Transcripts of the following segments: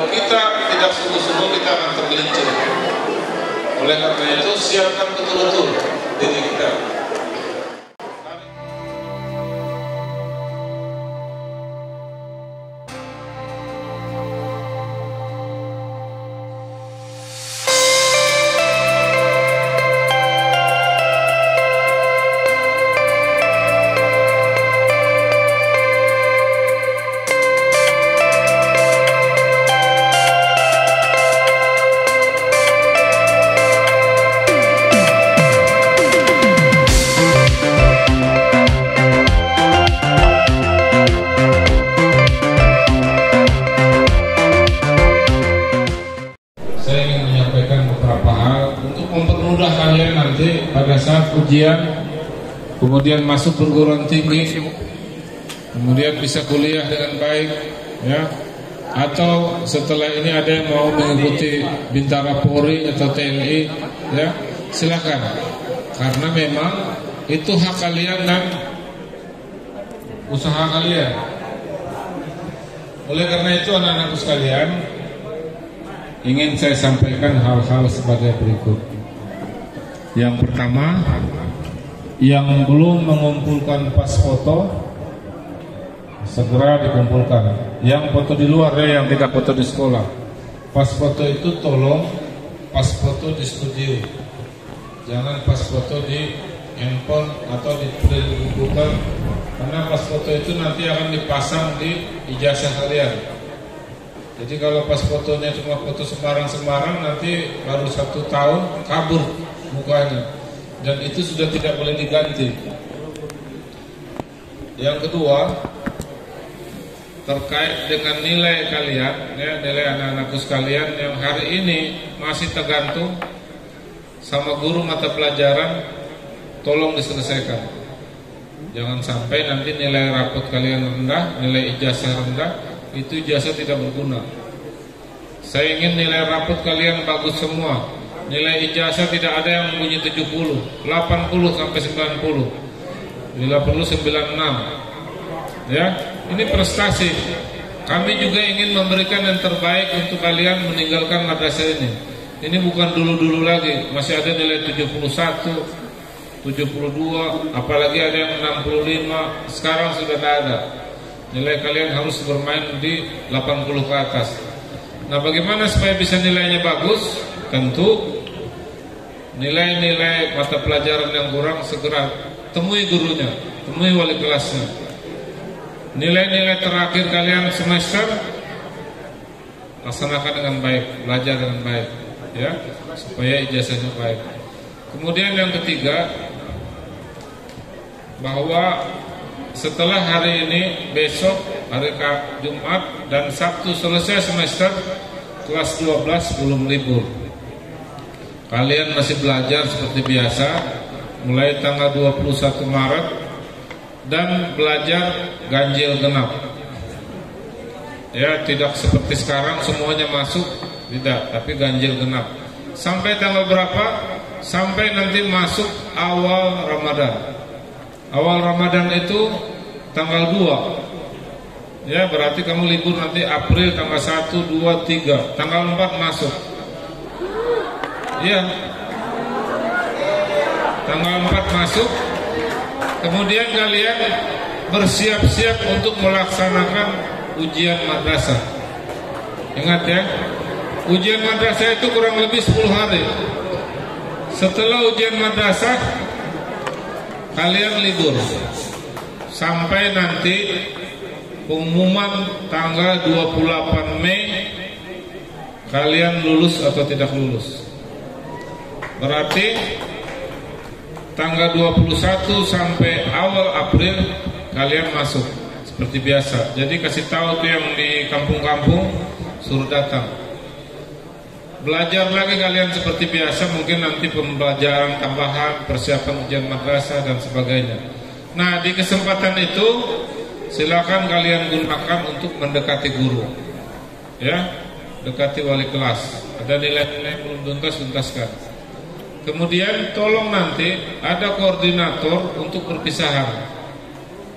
kita tidak sungguh-sungguh, kita akan tergelincir. Oleh karena itu, siapkan betul-betul diri kita. Mempermudah kalian nanti pada saat ujian, kemudian masuk perguruan tinggi, kemudian bisa kuliah dengan baik, ya. Atau setelah ini ada yang mau mengikuti Bintara Polri atau TNI, ya, silakan. Karena memang itu hak kalian dan usaha kalian. Oleh karena itu anak-anakku sekalian, ingin saya sampaikan hal-hal sebagai berikut. Yang pertama, yang belum mengumpulkan pas foto segera dikumpulkan. Yang foto di luar ya, yang tidak foto di sekolah. Pas foto itu tolong pas foto di studio. Jangan pas foto di handphone atau di komputer, karena pas foto itu nanti akan dipasang di ijazah kalian. Jadi kalau pas fotonya cuma foto sembarang-sembarang, nanti baru 1 tahun kabur mukanya, dan itu sudah tidak boleh diganti. Yang kedua, terkait dengan nilai kalian, ya, nilai anak-anakku sekalian yang hari ini masih tergantung sama guru mata pelajaran, tolong diselesaikan. Jangan sampai nanti nilai rapot kalian rendah, nilai ijazah rendah, itu ijazah tidak berguna. Saya ingin nilai rapot kalian bagus semua. Nilai ijazah tidak ada yang bunyi 70, 80 sampai 90. Bila perlu 96. Ya, ini prestasi. Kami juga ingin memberikan yang terbaik untuk kalian meninggalkan madrasah ini. Ini bukan dulu-dulu lagi, masih ada nilai 71, 72, apalagi ada yang 65. Sekarang sudah tidak ada. Nilai kalian harus bermain di 80 ke atas. Nah, bagaimana supaya bisa nilainya bagus? Tentu nilai-nilai mata pelajaran yang kurang segera temui gurunya, temui wali kelasnya. Nilai-nilai terakhir kalian semester laksanakan dengan baik, belajar dengan baik, ya, supaya ijazahnya baik. Kemudian yang ketiga, bahwa setelah hari ini, besok hari Jumat dan Sabtu selesai semester, kelas 12 belum libur. Kalian masih belajar seperti biasa mulai tanggal 21 Maret dan belajar ganjil genap. Ya, tidak seperti sekarang semuanya masuk, tidak, tapi ganjil genap. Sampai tanggal berapa? Sampai nanti masuk awal Ramadan. Awal Ramadan itu tanggal 2. Ya, berarti kamu libur nanti April tanggal 1, 2, 3. Tanggal 4 masuk. Ya, tanggal 4 masuk. Kemudian kalian bersiap-siap untuk melaksanakan ujian madrasah. Ingat ya, ujian madrasah itu kurang lebih 10 hari. Setelah ujian madrasah, kalian libur sampai nanti pengumuman tanggal 28 Mei kalian lulus atau tidak lulus. Berarti tanggal 21 sampai awal April kalian masuk seperti biasa. Jadi kasih tahu tuh yang di kampung-kampung, suruh datang. Belajar lagi kalian seperti biasa, mungkin nanti pembelajaran tambahan, persiapan ujian madrasah dan sebagainya. Nah, di kesempatan itu silakan kalian gunakan untuk mendekati guru. Ya, dekati wali kelas. Ada nilai-nilai belum tuntaskan. Kemudian tolong nanti ada koordinator untuk perpisahan.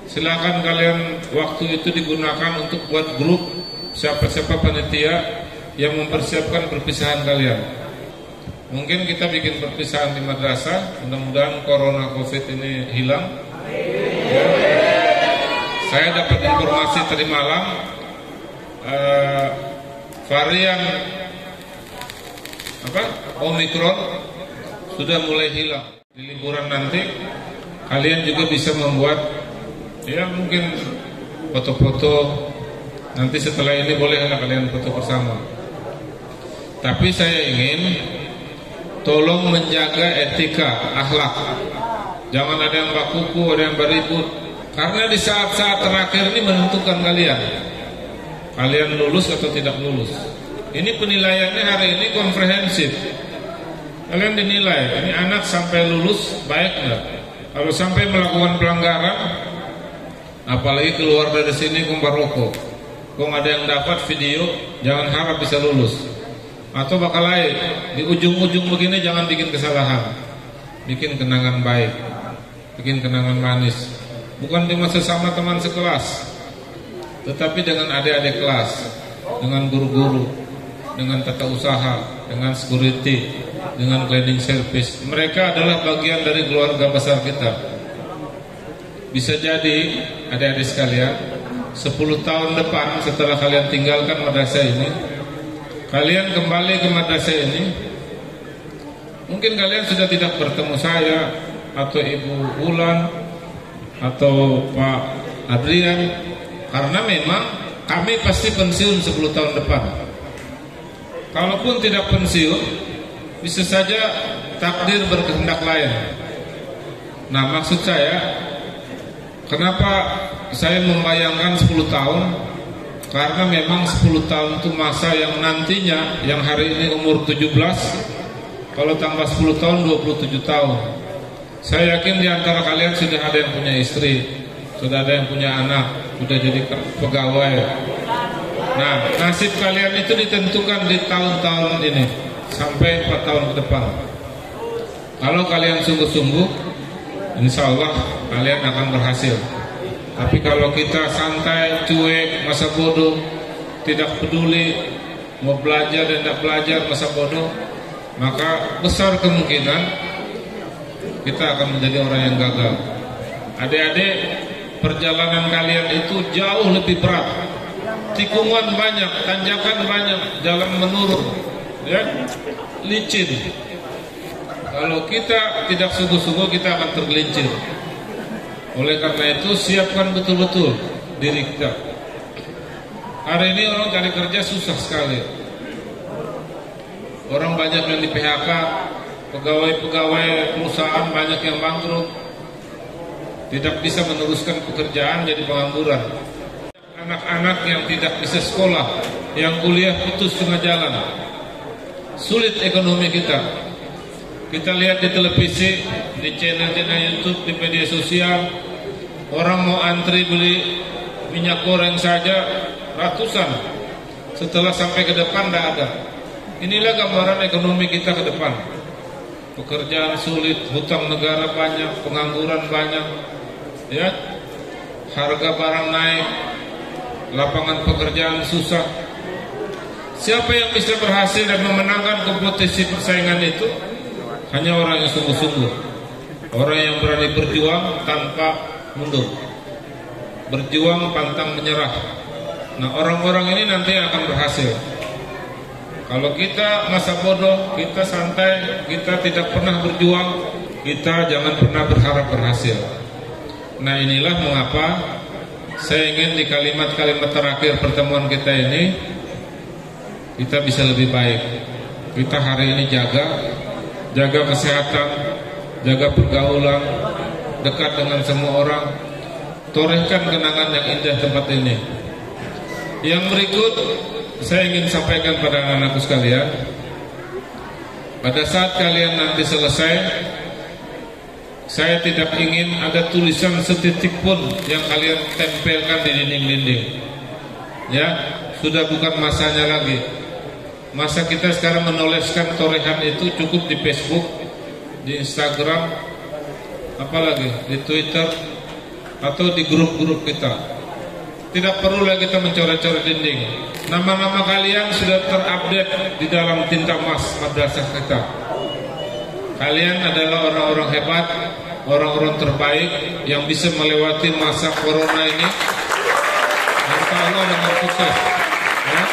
Silakan kalian waktu itu digunakan untuk buat grup, siapa-siapa panitia yang mempersiapkan perpisahan kalian. Mungkin kita bikin perpisahan di madrasah, mudah-mudahan corona covid ini hilang. Ya. Saya dapat informasi tadi malam, varian Omikron sudah mulai hilang. Di liburan nanti kalian juga bisa membuat ya mungkin foto-foto. Nanti setelah ini bolehlah kalian foto bersama. Tapi saya ingin tolong menjaga etika, akhlak. Jangan ada yang bakuku, ada yang beribut. Karena di saat-saat terakhir ini menentukan kalian lulus atau tidak lulus. Ini penilaiannya hari ini komprehensif. Kalian dinilai, ini anak sampai lulus baik nggak? Kalau sampai melakukan pelanggaran, apalagi keluar dari sini kumbar rokok, kok ada yang dapat video, jangan harap bisa lulus. Atau bakal lain, di ujung-ujung begini jangan bikin kesalahan, bikin kenangan baik, bikin kenangan manis. Bukan cuma sesama teman sekelas, tetapi dengan adik-adik kelas, dengan guru-guru, dengan tata usaha, dengan security, dengan cleaning service. Mereka adalah bagian dari keluarga besar kita. Bisa jadi adik-adik sekalian, 10 tahun depan setelah kalian tinggalkan madrasah ini, kalian kembali ke madrasah ini, mungkin kalian sudah tidak bertemu saya atau Ibu Ulan atau Pak Adrian, karena memang kami pasti pensiun 10 tahun depan. Kalaupun tidak pensiun, bisa saja takdir berkehendak lain. Nah, maksud saya, kenapa saya membayangkan 10 tahun? Karena memang 10 tahun itu masa yang nantinya, yang hari ini umur 17, kalau tambah 10 tahun 27 tahun. Saya yakin di antara kalian sudah ada yang punya istri, sudah ada yang punya anak, sudah jadi pegawai. Nah, nasib kalian itu ditentukan di tahun-tahun ini sampai 4 tahun ke depan. Kalau kalian sungguh-sungguh, insya Allah kalian akan berhasil. Tapi kalau kita santai, cuek, masa bodoh, tidak peduli, mau belajar dan tidak belajar, masa bodoh, maka besar kemungkinan kita akan menjadi orang yang gagal. Adik-adik, perjalanan kalian itu jauh lebih berat. Tikungan banyak, tanjakan banyak, jalan menurun, ya, licin. Kalau kita tidak sungguh-sungguh, kita akan tergelincir. Oleh karena itu, siapkan betul-betul diri kita. Hari ini orang cari kerja susah sekali. Orang banyak yang di PHK, pegawai-pegawai perusahaan banyak yang bangkrut, tidak bisa meneruskan pekerjaan, jadi pengangguran. Anak-anak yang tidak bisa sekolah, yang kuliah putus tengah jalan. Sulit ekonomi kita. Kita lihat di televisi, di channel-channel YouTube, di media sosial, orang mau antri beli minyak goreng saja ratusan. Setelah sampai ke depan tidak ada. Inilah gambaran ekonomi kita ke depan. Pekerjaan sulit, hutang negara banyak, pengangguran banyak, ya, harga barang naik, lapangan pekerjaan susah. Siapa yang bisa berhasil dan memenangkan kompetisi persaingan itu? Hanya orang yang sungguh-sungguh, orang yang berani berjuang tanpa mundur, berjuang pantang menyerah. Nah, orang-orang ini nanti akan berhasil. Kalau kita masa bodoh, kita santai, kita tidak pernah berjuang, kita jangan pernah berharap berhasil. Nah, inilah mengapa saya ingin di kalimat-kalimat terakhir pertemuan kita ini, kita bisa lebih baik. Kita hari ini jaga kesehatan, jaga pergaulan, dekat dengan semua orang, torehkan kenangan yang indah tempat ini. Yang berikut saya ingin sampaikan pada anak-anakku sekalian, pada saat kalian nanti selesai, saya tidak ingin ada tulisan setitik pun yang kalian tempelkan di dinding-dinding. Ya, sudah bukan masanya lagi. Masa kita sekarang menoleskan torehan itu cukup di Facebook, di Instagram, apalagi di Twitter, atau di grup-grup kita. Tidak perlu lagi kita mencoret-coret dinding. Nama-nama kalian sudah terupdate di dalam tinta emas madrasah kita. Kalian adalah orang-orang hebat, orang-orang terbaik yang bisa melewati masa corona ini. Insya Allah dengan sukses. Ya.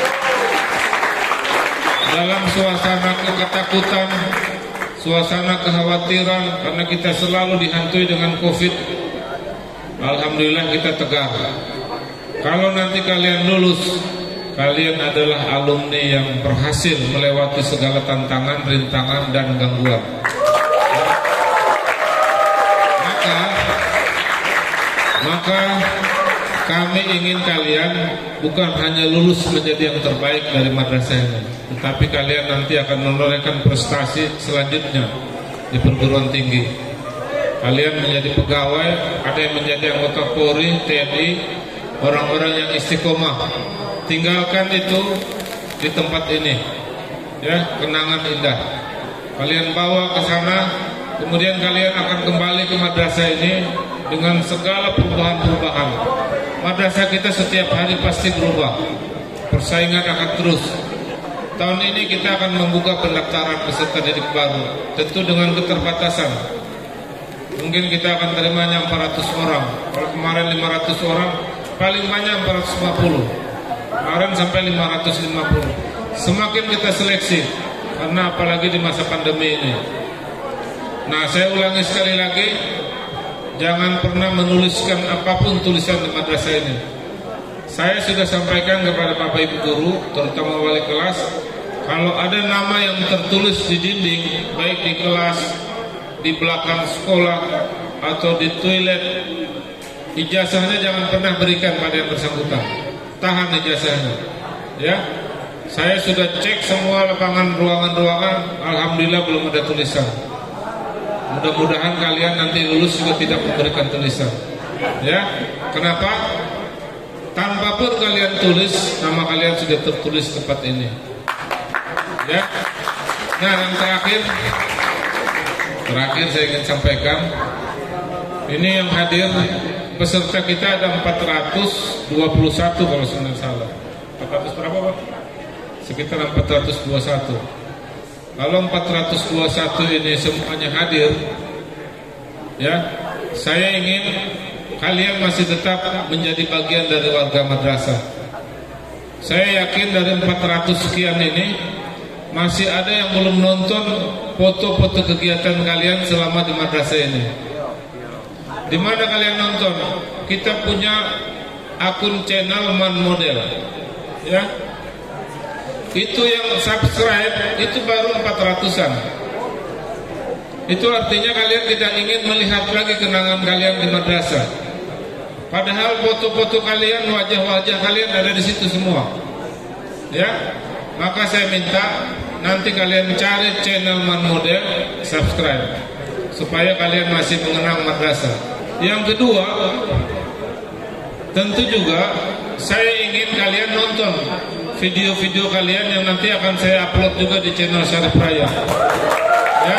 Dalam suasana ketakutan, suasana kekhawatiran, karena kita selalu dihantui dengan COVID, alhamdulillah kita tegar. Kalau nanti kalian lulus, kalian adalah alumni yang berhasil melewati segala tantangan, rintangan, dan gangguan. Maka kami ingin kalian bukan hanya lulus menjadi yang terbaik dari madrasah ini, tetapi kalian nanti akan menorehkan prestasi selanjutnya di perguruan tinggi. Kalian menjadi pegawai, ada yang menjadi anggota Polri, TNI, orang-orang yang istiqomah. Tinggalkan itu di tempat ini, ya, kenangan indah. Kalian bawa ke sana, kemudian kalian akan kembali ke madrasah ini dengan segala perubahan-perubahan. Madrasah kita setiap hari pasti berubah, persaingan akan terus. Tahun ini kita akan membuka pendaftaran peserta didik baru, tentu dengan keterbatasan. Mungkin kita akan terimanya 400 orang. Kalau kemarin 500 orang, paling banyak 450. Kemarin sampai 550. Semakin kita seleksi, karena apalagi di masa pandemi ini. Nah, saya ulangi sekali lagi, jangan pernah menuliskan apapun tulisan di madrasah ini. Saya sudah sampaikan kepada Bapak Ibu guru, terutama wali kelas, kalau ada nama yang tertulis di dinding, baik di kelas, di belakang sekolah, atau di toilet, ijazahnya jangan pernah berikan pada yang bersangkutan. Tahan ijazahnya, ya. Saya sudah cek semua lapangan ruangan-ruangan, alhamdulillah belum ada tulisan. Mudah-mudahan kalian nanti lulus juga tidak memberikan tulisan, ya. Kenapa? Tanpa pun kalian tulis, nama kalian sudah tertulis tempat ini, ya. Nah, yang terakhir saya ingin sampaikan, ini yang hadir peserta kita ada 421 kalau saya tidak salah. 400 berapa, Pak? Sekitar 421. Kalau 421 ini semuanya hadir, ya, saya ingin kalian masih tetap menjadi bagian dari warga madrasah. Saya yakin dari 400 sekian ini masih ada yang belum nonton foto-foto kegiatan kalian selama di madrasah ini. Di mana kalian nonton? Kita punya akun channel Man Model, ya. Itu yang subscribe itu baru 400-an. Itu artinya kalian tidak ingin melihat lagi kenangan kalian di madrasah. Padahal foto-foto kalian, wajah-wajah kalian ada di situ semua, ya. Maka saya minta nanti kalian cari channel Man Model, subscribe, supaya kalian masih mengenang madrasah. Yang kedua, tentu juga saya ingin kalian nonton video-video kalian yang nanti akan saya upload juga di channel Syarif Raya, ya.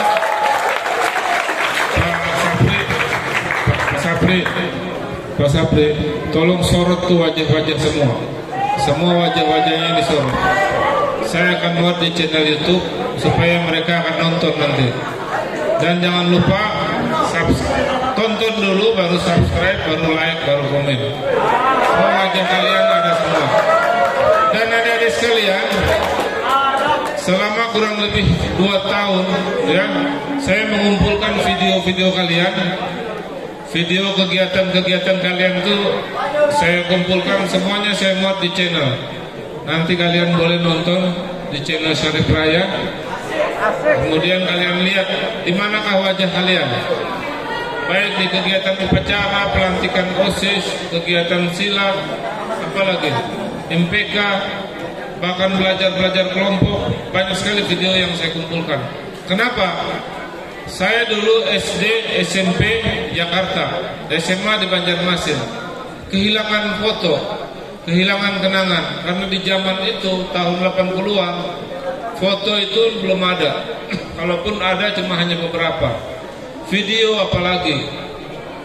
Pak Sapri, tolong sorot tuh wajah-wajah semua wajah-wajahnya disorot. Saya akan buat di channel YouTube supaya mereka akan nonton nanti. Dan jangan lupa tonton dulu, baru subscribe, baru like, baru komen. Semua wajah kalian ada semua. Dan adik-adik sekalian, selama kurang lebih 2 tahun, ya, saya mengumpulkan video-video kalian, video kegiatan-kegiatan kalian itu saya kumpulkan semuanya, saya muat di channel. Nanti kalian boleh nonton di channel Syarif Raya. Kemudian kalian lihat di manakah wajah kalian, baik di kegiatan upacara, pelantikan OSIS, kegiatan silat, apalagi MPK, bahkan belajar kelompok. Banyak sekali video yang saya kumpulkan. Kenapa? Saya dulu SD, SMP Jakarta, SMA di Banjarmasin, kehilangan foto, kehilangan kenangan. Karena di zaman itu tahun 80-an foto itu belum ada. Kalaupun ada cuma hanya beberapa. Video apalagi.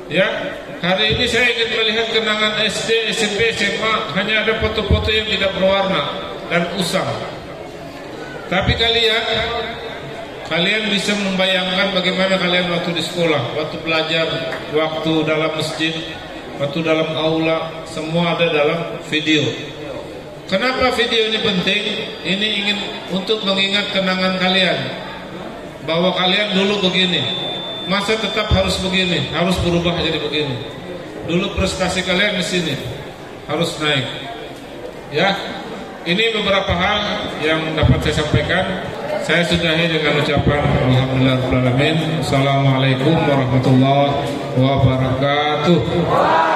Ya, hari ini saya ingin melihat kenangan SD, SMP, SMA, hanya ada foto-foto yang tidak berwarna dan usang. Tapi kalian bisa membayangkan bagaimana kalian waktu di sekolah, waktu belajar, waktu dalam masjid, waktu dalam aula, semua ada dalam video. Kenapa video ini penting? Ini ingin untuk mengingat kenangan kalian, bahwa kalian dulu begini, masa tetap harus begini, harus berubah jadi begini. Dulu prestasi kalian di sini harus naik. Ya, ini beberapa hal yang dapat saya sampaikan. Saya sudahi dengan ucapan alhamdulillahirabbil alamin. Assalamualaikum warahmatullahi wabarakatuh.